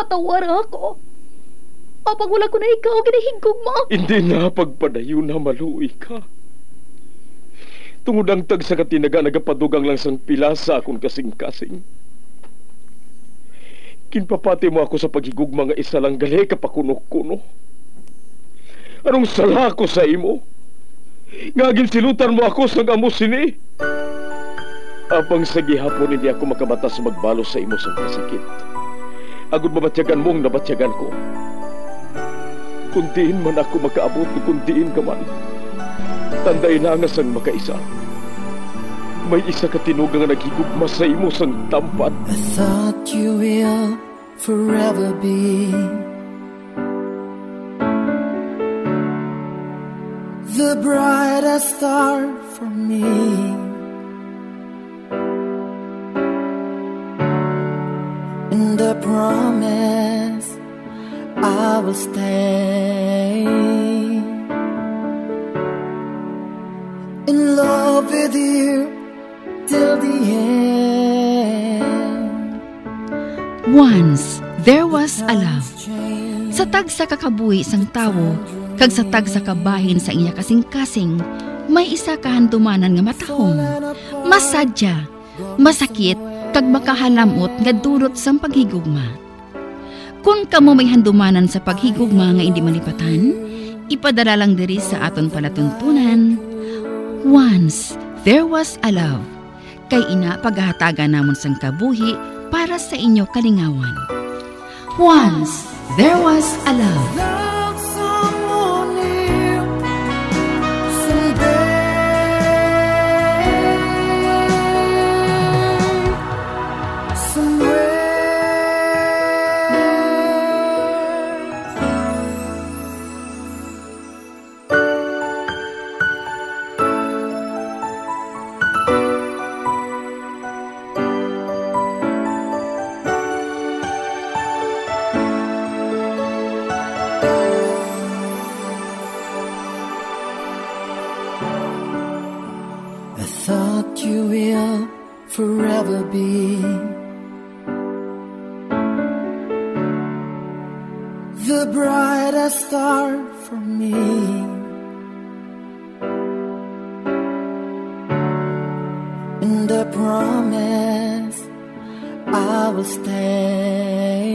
patawar ako. Apag wala ko na ikaw, ginahigog mo. Hindi na pagpadayon na maluwi ka. Tungod ang tag sa katinaga nagapadugang lang sang pilasa akong kasing-kasing. Kinpapati mo ako sa paghigugma nga isa lang gali kapakuno-kuno. Anong sala ko sa imo? Ngagin silutan mo ako sa amo sini. Apang sa gihapon hindi ako makabatas magbalo sa imo sa kasakit. Agud mabatyagan mong nabatyagan ko. Kundiin man ako makaabot, kundiin ka man. Tanday na nga sang makaisa. May isa ka tinugang nga naghigugma sa imo sang tampad. I thought you will forever be the brightest star for me. And I promise I will stay in love with you till the end. Once there was a love. Sa tag sa kakabuhi sang tawo, kag sa tag sa kabahin sa iya kasing-kasing, may isa kahandumanan nga matahong, masadya, masakit, kag makahalamot nga durot sang paghigugma. Kung kamo may handumanan sa paghigugma nga hindi malipatan, ipadala lang diri sa aton palatuntunan. Once there was a love. Kay ina paghahatagan namon sang kabuhi para sa inyo kalingawan. Once there was a love. Love someone new someday. Somewhere. I thought you will forever be the brightest star for me. And I promise I will stay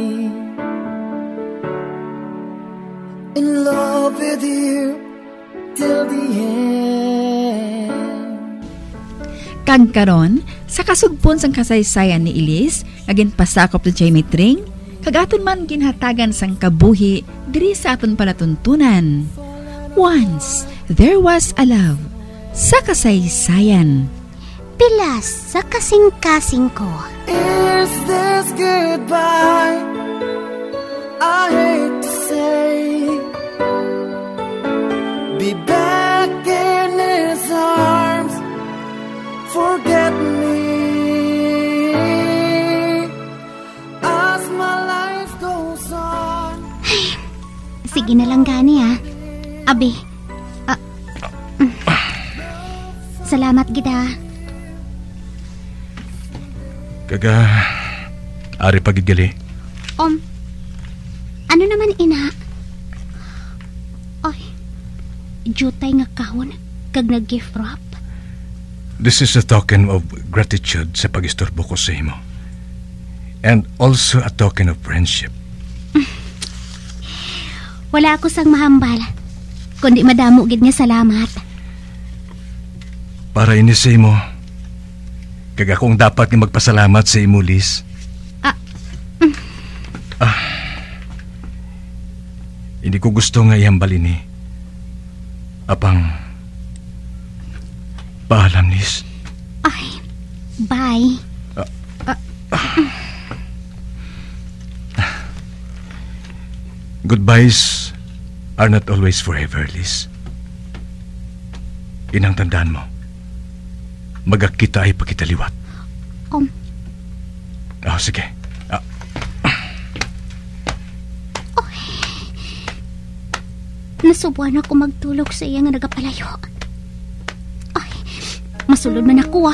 in love with you till the end. Kag karon sa kasugpon sang kasaysayan ni Elise, agin pasakop ni Jamie Tring, kag aton man ginhatagan sang kabuhi diri sa aton palatuntunan. Once there was a love sa kasaysayan. Pilas sa kasing-kasing ko. Is this goodbye? I hate to say. Be back in his arms. Forget me as my life goes on. Sige na lang gani Abi. Salamat gida. Kaga, ari pagigali. Ano naman ina? Oy, jutay nga kahon kag nag-gift wrap. This is a token of gratitude sa pag-istorbo ko sa imo. And also a token of friendship. Wala ako sang mahambal, kundi madamo gid nga salamat. Para ini sa imo, kag akong dapat nga magpasalamat sa imo, Liz. Hindi ko gusto nga ihambal ini. Apang, paalam, Liz. Ay, bye. Goodbyes are not always forever, Liz. Inang tandaan mo, magakita ay pagkitaliwat. Sige. Nasubuan ako magtulog sa iya nga nagapalayo. Ay, masulod man ako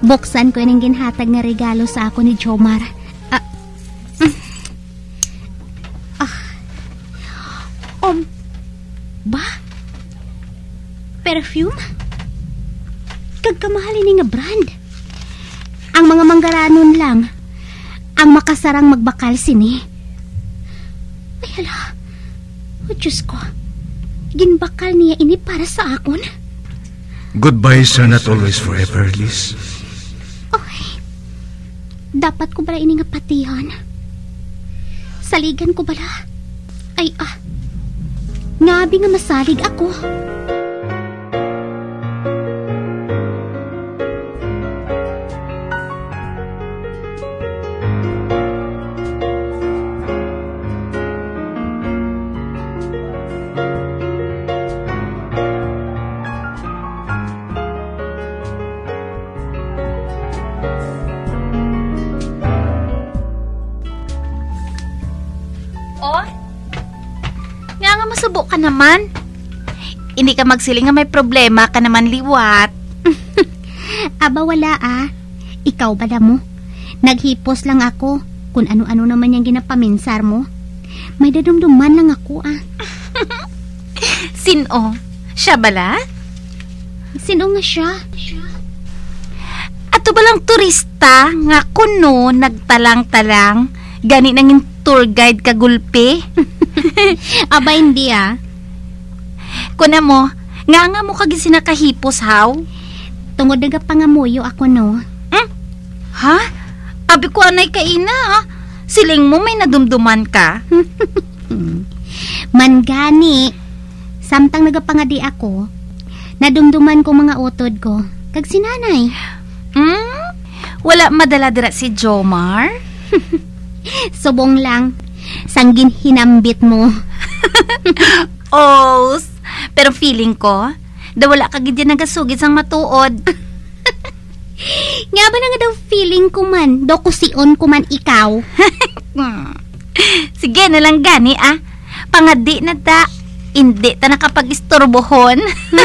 Buksan ko yung ginhatag na regalo sa ako ni Jomar. Ba? Perfume? Kagkamahalin ni nga brand. Ang mga manggaranon lang ang makasarang magbakal sini. Ay hala, oh Diyos ko, ginbakal niya ini para sa akon. Goodbyes are not always forever, Liz. Ay, dapat ko bala ini nga patihan? Saligan ko bala? Ay ngabi nga masalig ako. Masubo ka naman. Hindi ka magsiling nga may problema ka naman liwat. Aba wala Ikaw ba mo? Naghipos lang ako kung ano-ano naman yung ginapaminsar mo. May dadumduman lang ako Sino? Siya bala? Sino nga siya? Ato balang turista nga kuno nagtalang-talang gani nangin tour guide kagulpi. Aba hindi Kuna mo, nga mo kagi sinakahipos haw? Tungod naga pangamuyo ako no. Ha? Abi ko anay kaina Siling mo may nadumduman ka? Mangani. Samtang nagapangadi ako, nadumduman ko mga utod ko. Kag sinanay. Wala madala-dira si Jomar? Subong lang. Sanggin hinambit mo. Pero feeling ko, wala ka gid nagasugid sang matuod. Nga ba na nga daw feeling ko man, daw kusion ko man ikaw. Sige na lang gani Pangadi na ta, hindi ta nakapag-istorbohon.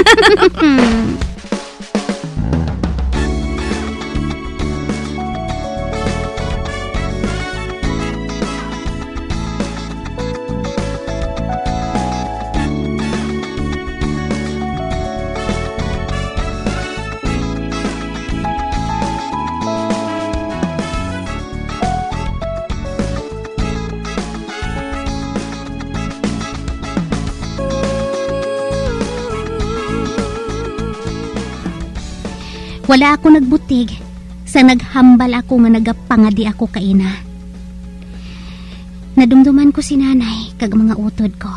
Wala ako nagbutig sa naghambal ako nga nagapangadi ako kaina. Nadumduman ko si nanay kag mga utod ko.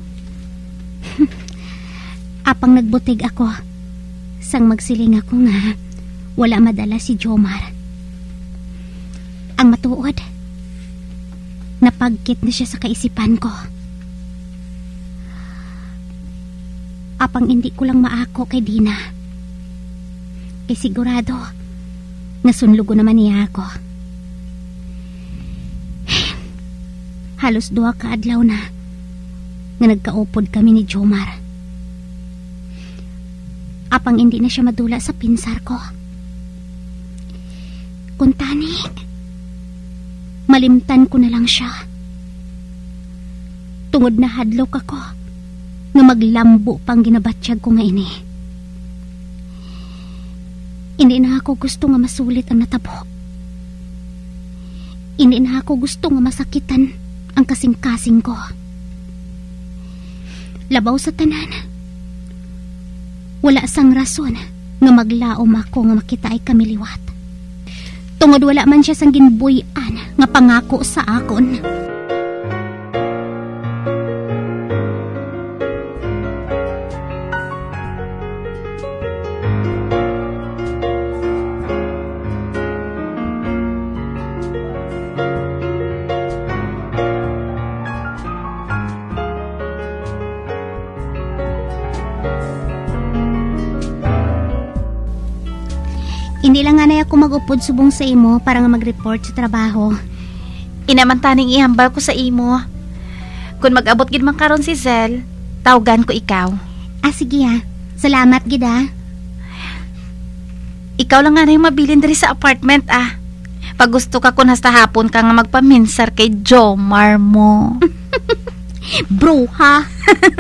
Apang nagbutig ako sang magsiling ako nga wala madala si Jomar. Ang matuod, napagkit na siya sa kaisipan ko. Apang hindi ko lang maako kay Dina. Kay sigurado, nasunlugo naman niya ako. Halos 2 kaadlaw na nga nagkaupod kami ni Jomar. Apang hindi na siya madula sa pinsar ko. Kuntani, malimtan ko na lang siya. Tungod na hadlok ako nga maglambo pang ginabatsyag ko nga ini. Hindi na ako gusto nga masulit ang natabo. Hindi na ako gusto nga masakitan ang kasing-kasing ko. Labaw sa tanan. Wala sang rason nga maglaom ako nga makita ay kami liwat. Tungod wala man siya sang ginbuyan nga pangako sa akon. Hindi lang nga na ako mag-upod subong sa imo para nga mag-report sa trabaho. Inamantaning ihambal ko sa imo. Kung mag-abot gid man karon si Zel, tawagan ko ikaw. Sige Salamat gid ikaw lang nga na yung mabilin diri sa apartment Pag gusto ka kun hasta hapon ka nga magpaminsar kay Jomar mo. Bruha.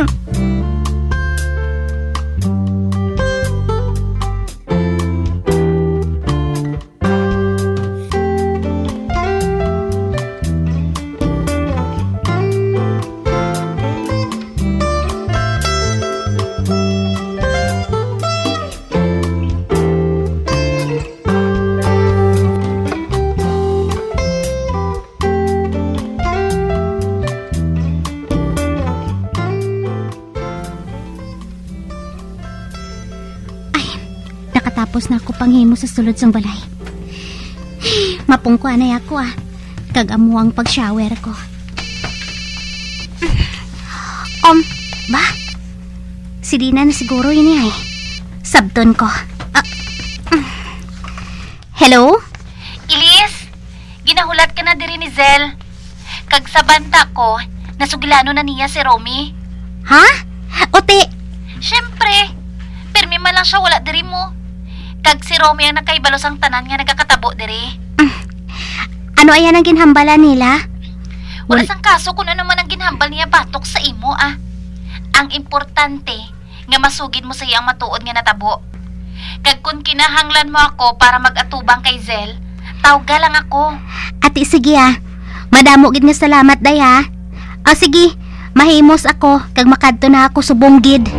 Tapos na ako panghimo sa sulod sang balay. Mapungkuan na ako Kag-amuang pag-shower ko. Ba? Si Dina na siguro yun Sabton ko. Hello? Ilis, ginahulat ka na diri ni Zel. Kag sa banta ko, nasugilano na niya si Romy. Ha? Ote? Siyempre, permi man lang siya wala diri mo. Kag si Romy ang nakaibalos ang tanan nga nagakatabo diri. Ano ayan ang ginhambala nila? Wala sang kaso kung ano man ang ginhambal niya batok sa imo Ang importante nga masugid mo sa iyang matuod nga natabo. Kag kung kinahanglan mo ako para mag-atubang kay Zel, tawga lang ako. Ati sige madamo gid nga salamat day sige, mahimos ako kag makadto na ako subong gid.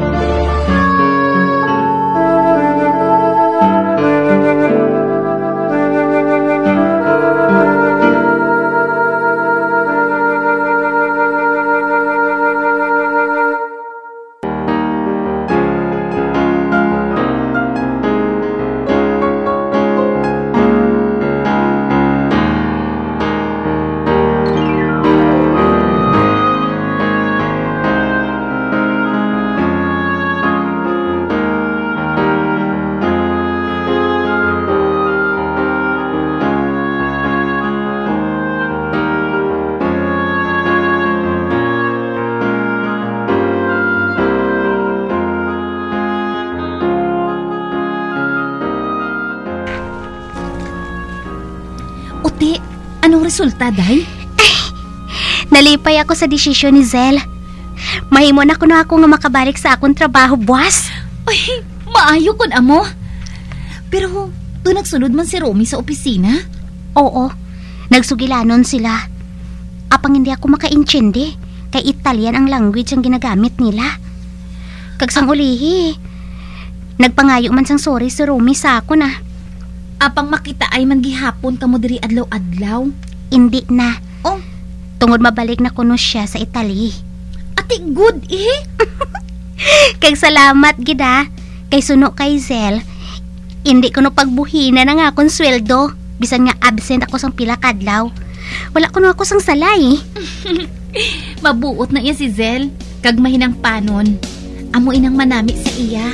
Anong resulta, Day? Nalipay ako sa desisyon ni Zel. Mahimo na ko nga makabalik sa akong trabaho, boss. Ay, maayo kun amo. Pero, nagsunod man si Romy sa opisina? Oo, nagsugilanon sila. Apang hindi ako makaintindi, kay Italian ang language ang ginagamit nila. Kag sang ulihi, nagpangayo man sang sorry si Romy sa ako na. Apang makita ay man gihapon kamo diri adlaw-adlaw? Hindi na. Tungod mabalik na kuno siya sa Italy. Ati good Kag salamat gida. Kay suno kay Zel, hindi ko no pagbuhina na nga akong sweldo. Bisan nga absent ako sang pila kadlaw. Wala ko no ako sang salay. Mabuot na iya si Zel. Kag mahinang panon. Amo inang manami sa iya.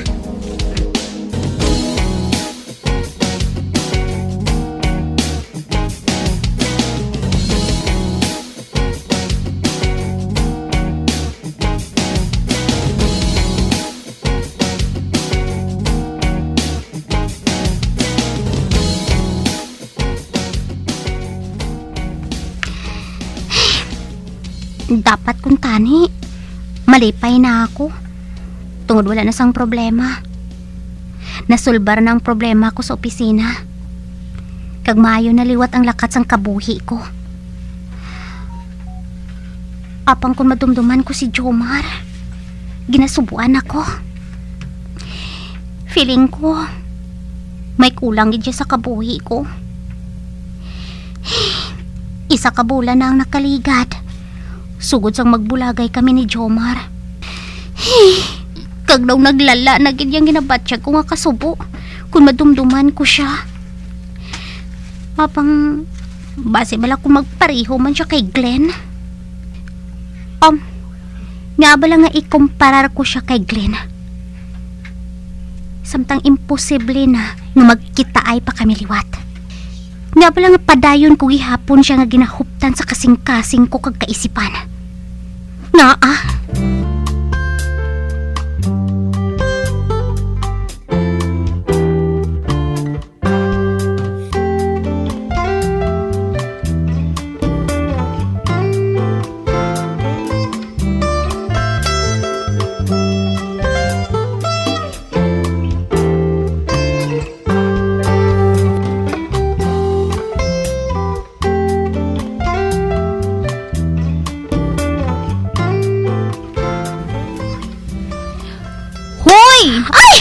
Dapat kung tani, malipay na ako. Tungod wala na sang problema. Nasulbar na ang problema ko sa opisina. Kag maayo naliwat ang lakat sang kabuhi ko. Apang kung madumduman ko si Jomar, ginasubuan ako. Feeling ko, may kulang gid sa kabuhi ko. Isa ka bulan na ang nakaligad. Sugod sang magbulagay kami ni Jomar. Kag daw naglala na gid yang ginabatsyag ko nga kasubo kung madumduman ko siya. Apang base bala ko magpareho man siya kay Glenn. Nga bala nga ikumparar ko siya kay Glenn. Samtang imposible na nga magkita ay pa kami liwat. Nga bala nga padayon ko gihapon siya nga ginahuptan sa kasing-kasing ko kag kaisipan. Ay!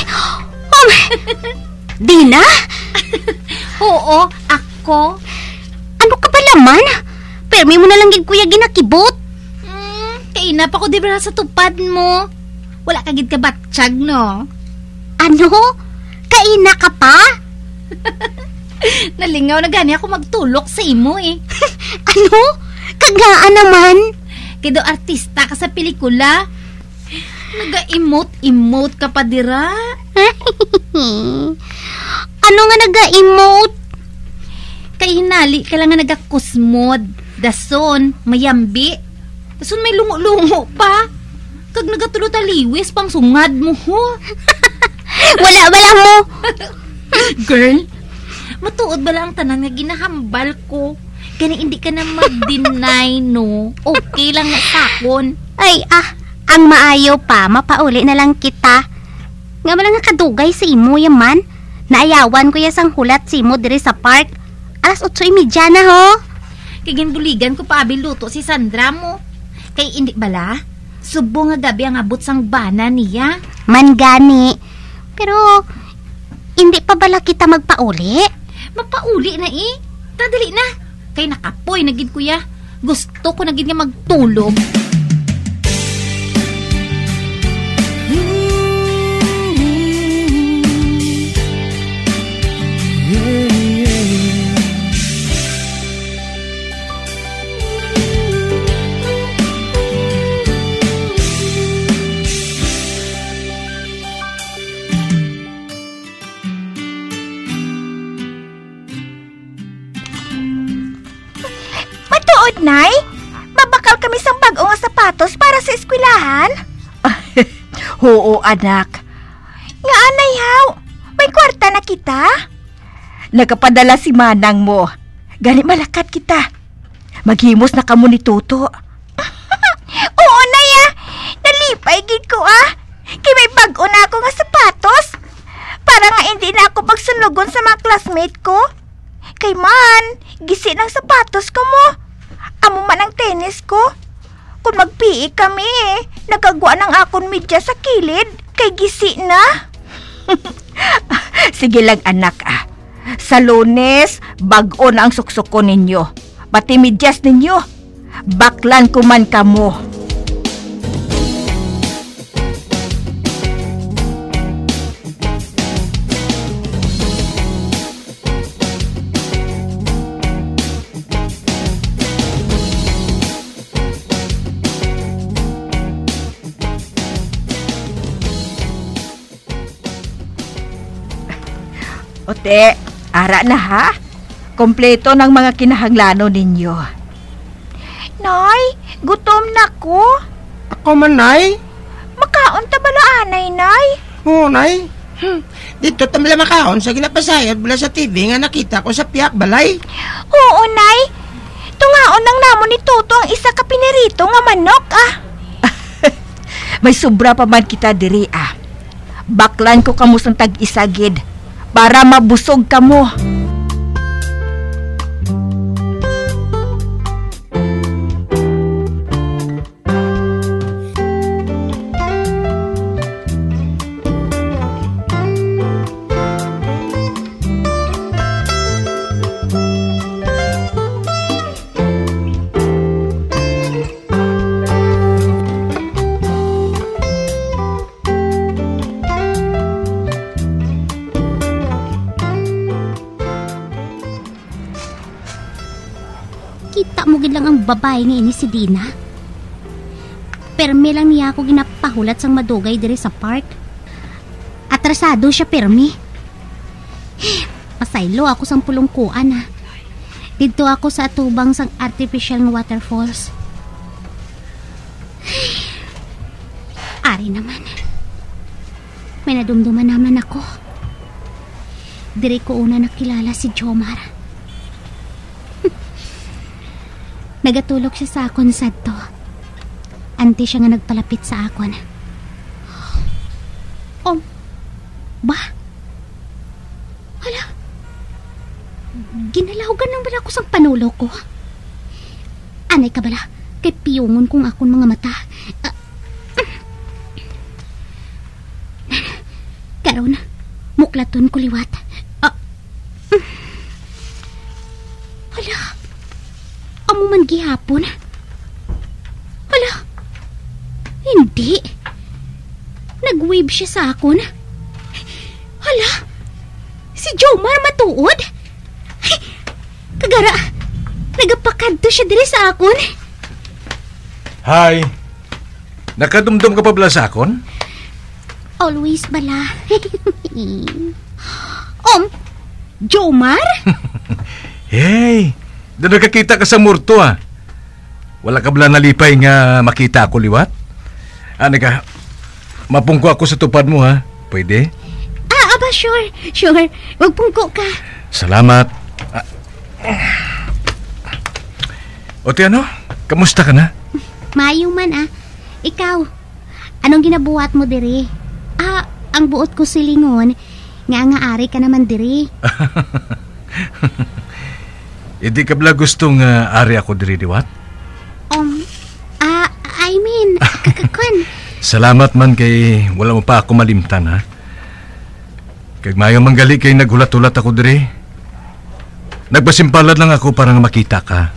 Dina? Oo, ako. Ano ka ba laman? Permi mo na lang gid kuya ginakibot. Kainap ako di ba sa tupad mo? Wala ka gid ka batsyag, no? Ano? Kaina ka pa? Nalingaw na gani ako magtulok sa imo eh. Ano? Kaglaan naman. Kido artista ka sa pelikula. Naga-emote ka pa dira. Ano nga naga-emote? Kay hinali ka lang nga nagakusmod. Dason, mayambi. Dason may lungo-lungo pa. Kag nagatulot aliwis pang sungad mo ho. Wala mo. Girl, matuod ba lang tanan nga ginahambal ko? Kani hindi ka na mag-deny, no? Okay lang na sakon. Ay, ang maayo pa, mapauli na lang kita. Nga mo lang nga kadugay sa imo yaman. Naayawan ko yasang hulat si imo diri sa park. 8:30 na ho. Kagin buligan ko pa luto si Sandra mo. Kay hindi bala? Subo nga gabi ang abot sang bana niya. Man gani. Pero, hindi pa bala kita magpauli? Magpauli na eh. Tadali na. Kay nakapoy na gid kuya. Gusto ko na gid nga magtulog. Nay, mabakal kami sang bag-o nga sapatos para sa eskwelahan? Oo, anak. Nga anay haw, may kwarta na kita? Nagapadala si manang mo. Gani malakat kita. Maghimos na kamo ni Tuto. Oo, nay nalipay gid ko Kay may bag-o na ako nga sapatos. Para nga hindi na ako pagsunugon sa mga classmate ko. Kay man, gisi ng sapatos ko mo. Amo man ang tennis ko. Kung magpiik kami nagagwa ng akon media sa kilid. Kay gisi na. Sige lang anak Sa Lunes, bag-o na ang suksoko ninyo. Pati medyas ninyo. Baklan ko man kamo. Ote, ara na ha? Kompleto ng mga kinahanglano ninyo. Nay, gutom na ko. Ako man, Nay. Makaon ta bala anay, Nay? Oo, Nay. Dito tamla makaon sa ginapasayod bala sa TV nga nakita ko sa piyak balay. Oo, Nay. Tungaon ng namon ni Toto ang isa ka pinirito nga manok, May sobra pa man kita diri, Baklan ko kamo sang tag-isagid para mabusog kamo. Kita mo gid lang ang babae nga ini si Dina. Permi lang niya ako ginapahulat sang madugay diri sa park. Atrasado siya permi. Pasaylo ako sang pulungkuan Dito ako sa atubang sang artificial waterfalls. Ari naman. May nadumduman naman ako. Diri ko una nakilala si Jomar. Nagatulog siya sa akon sadto. Ante siya nga nagpalapit sa akon. Ba? Hala? Ginalahugan ng bala ko sang panulo ko. Anay ka bala? Kay piyungon kong akon mga mata. Karon, muklaton ko liwat. Hala, amo man gihapon. Hala, hindi. Nag-wave siya sa akon. Hala, si Jomar matuod. Kagara, nagapakadto siya diri sa akon. Hi. Nakadumdum ka pa bala sa akon? Always bala. Jomar? Hey, doon nakakita ka sa murto ah. Wala ka bala nalipay nga makita ako liwat? Ano ka, mapungko ako sa tupad mo ha? Pwede? Aba, sure. Sure, magpungko ka. Salamat. O Tiano, kamusta ka na? Mayo man Ikaw, anong ginabuhat mo diri? Ang buot ko silingon, nga ari ka naman diri. Hindi ka bala gustong ari ako diri, diwat? I mean, kakakon. Salamat man kay wala mo pa ako malimtan, ha? Kag mayo manggali kay naghulat-hulat ako diri. Nagbasimpalad lang ako para makita ka.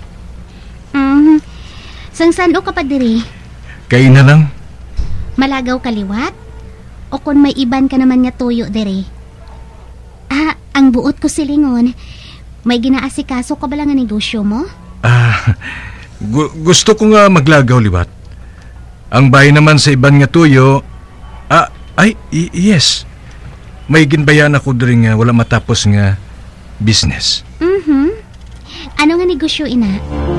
Sang-sano ka pa diri? Kay na lang. Malagaw kaliwat? O kung may iban ka naman nga tuyo diri? Ang buot ko silingon, may ginaasikaso ka ba lang nga negosyo mo? Gusto ko nga maglagaw, liwat. Ang bahay naman sa iban nga tuyo, yes. May ginbayan ako diri nga wala matapos nga business. Ano nga negosyo, ina?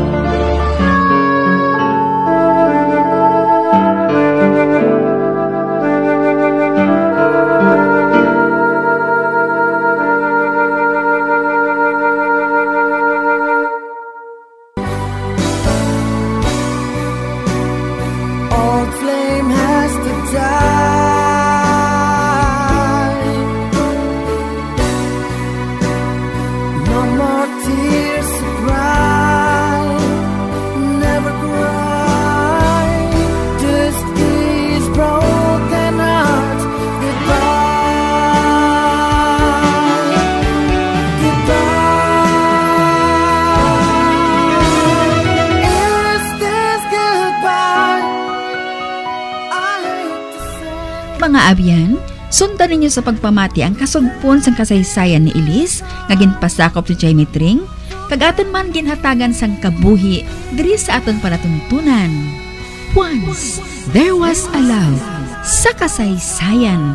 Mga abyan, sundan ninyo sa pagpamati ang kasugpon sang kasaysayan ni Elise nga ginpasakop si Jaime Tring, kag aton man ginhatagan sang kabuhi diri sa aton palatuntunan. Once there was a love sa kasaysayan.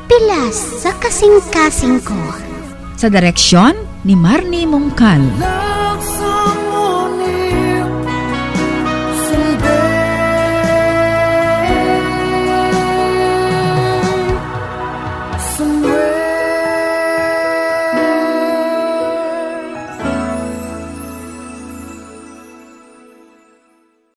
Pilas sa kasing-kasing ko. Sa direksyon ni Marnie Mongcal.